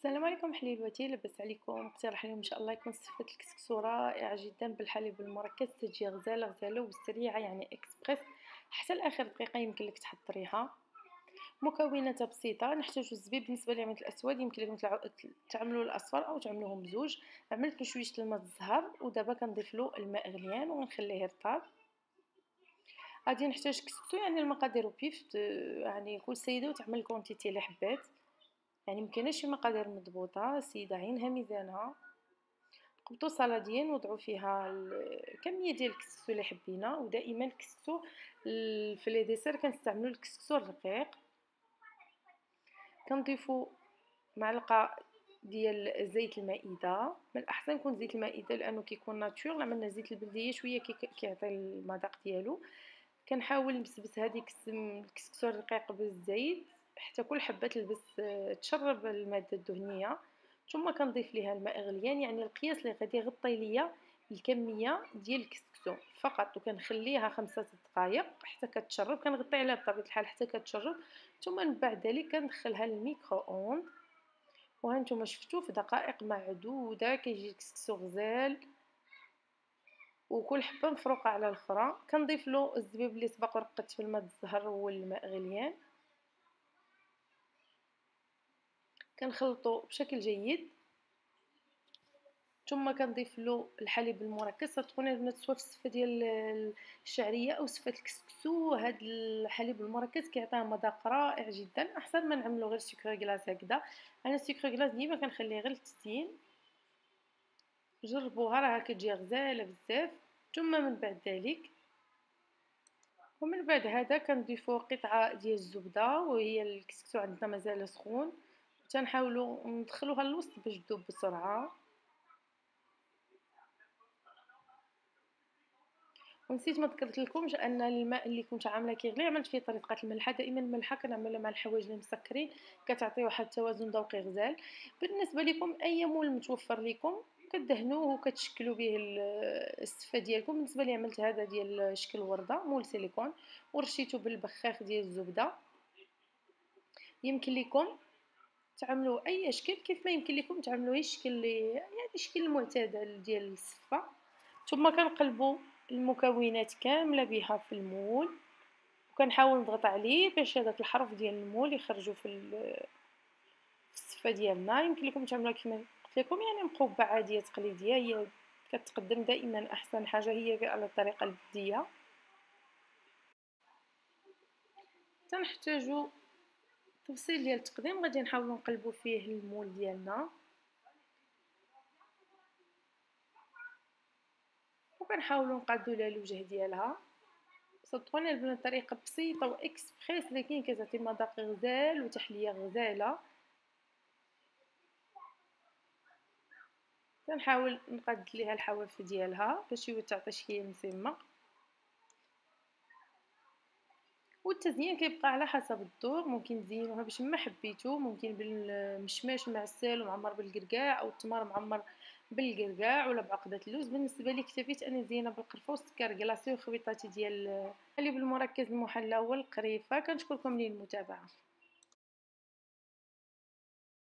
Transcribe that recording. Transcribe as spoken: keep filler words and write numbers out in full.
السلام عليكم حليلواتي، لاباس عليكم؟ اقترح اليوم ان شاء الله يكون صفة الكسكسو رائع جدا بالحليب المركز، تجي غزاله غزاله وسريعه يعني اكسبريس حتى لاخر دقيقه يمكن لك تحضريها. مكوناتها بسيطه، نحتاج الزبيب. بالنسبه لعمليه الاسود يمكن لكم تعملوا الاصفر او تعملوهم بزوج. عملت له شويه الماء الزهر ودابا كنضيف له الماء غليان ونخليه يرطب. غادي نحتاج كسكسو، يعني المقادير بيف، يعني كل سيده وتعمل الكونتيتي اللي حبات، يعني مكايناش شي مقادير مضبوطه، السيده عينها ميزانها. قبطوا صلادين وضعوا فيها الكميه ديال الكسكسو اللي حبينا، ودائما الكسكسو في لي ديسير كنستعملوا الكسكسو الرقيق. كنضيفوا معلقه ديال زيت المائده، من الاحسن يكون زيت المائده لانه كيكون ناتور. عملنا زيت البلديه شويه كيعطي المذاق ديالو. كنحاول نبسبس هذيك الكسكسو الرقيق بالزيت حتى كل حبه تلبس تشرب الماده الدهنيه، ثم كنضيف ليها الماء غليان، يعني القياس اللي غادي يغطي ليا الكميه ديال الكسكسو فقط، وكنخليها خمسة دقائق حتى كتشرب. كنغطي عليها بطبيعه الحال حتى كتشرب، ثم من بعد ذلك كندخلها للميكرو اوند. وهانتوما شفتوا في دقائق معدوده كيجي الكسكسو غزال وكل حبه مفروقه على الاخرى. كنضيف له الزبيب اللي سبق ورقدت في الماء الزهر والماء غليان، كنخلطو بشكل جيد، ثم كنضيف له الحليب المركز. صدقوني البنات سواء في الصفه ديال الشعريه او صفه الكسكسو، هذا الحليب المركز كيعطيها مذاق رائع جدا، احسن ما نعملو غير سكر كلاص هكذا. انا السكر كلاص ديما كنخليه غير للتزيين، جربوها راها كتجي غزاله بزاف. ثم من بعد ذلك ومن بعد هذا كنضيفو قطعه ديال الزبده، وهي الكسكسو عندنا مازال سخون، تنحاولوا ندخلوها للوسط باش تذوب بسرعه. ونسيت ما ذكرت لكمش ان الماء اللي كنت عامله كيغلي عملت فيه طريقه الملحه. دائما الملحه كنعملها مع الحوايج المسكرين، كتعطي واحد التوازن ذوقي غزال. بالنسبه لكم اي مول متوفر لكم كدهنوه وكتشكلوا به السفه ديالكم. بالنسبه لي عملت هذا ديال شكل ورده، مول سيليكون، ورشيته بالبخاخ ديال الزبده. يمكن لكم تعملوا اي شكل كيف ما يمكن لكم تعملوا الشكل يعني الشكل المعتدل ديال السفه. ثم كنقلبوا المكونات كامله بها في المول، وكنحاول نضغط عليه باش هذاك الحرف ديال المول يخرجوا في السفه ديالنا. يمكن لكم تعملوها كما قلت لكم، يعني مقبعه عاديه تقليديه، هي كتقدم دائما احسن حاجه هي على الطريقه البديه. تنحتاجوا تفصيل ديال التقديم، غادي نحاولوا نقلبوا فيه المول ديالنا، وكنحاولوا نقادوا لها الوجه ديالها. صدقوني البنات طريقه بسيطه واكسبريس، لكن كتعطي مذاق غزال وتحليه غزاله. كنحاول نقاد ليها الحواف ديالها باش تعطي شكل مسمى، والتزيين كيبقى على حسب الذوق. ممكن تزينوها باش ما حبيتو، ممكن بالمشماش معسل ومعمر بالكركاع، او التمر معمر بالكركاع ولا بعقده اللوز. بالنسبه لي اكتفيت اني زينه بالقرفه والسكر كلاصي وخبيطاتي ديال الحليب المركز المحلى والقريفه. كنشكركم للمتابعه.